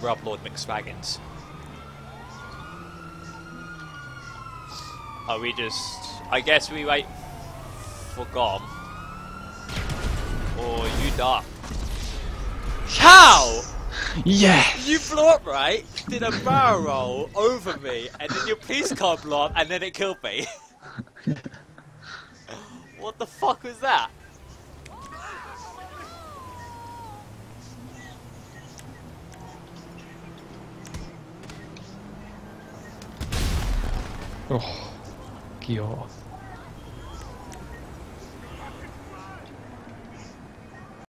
grub Lord McSwaggins. Oh, we just... I guess we wait for Gom. Or you die. How? Yes! You blew up, right? Did a barrel roll over me, and then your police car blew up, and then it killed me. What the fuck was that? Oh, God.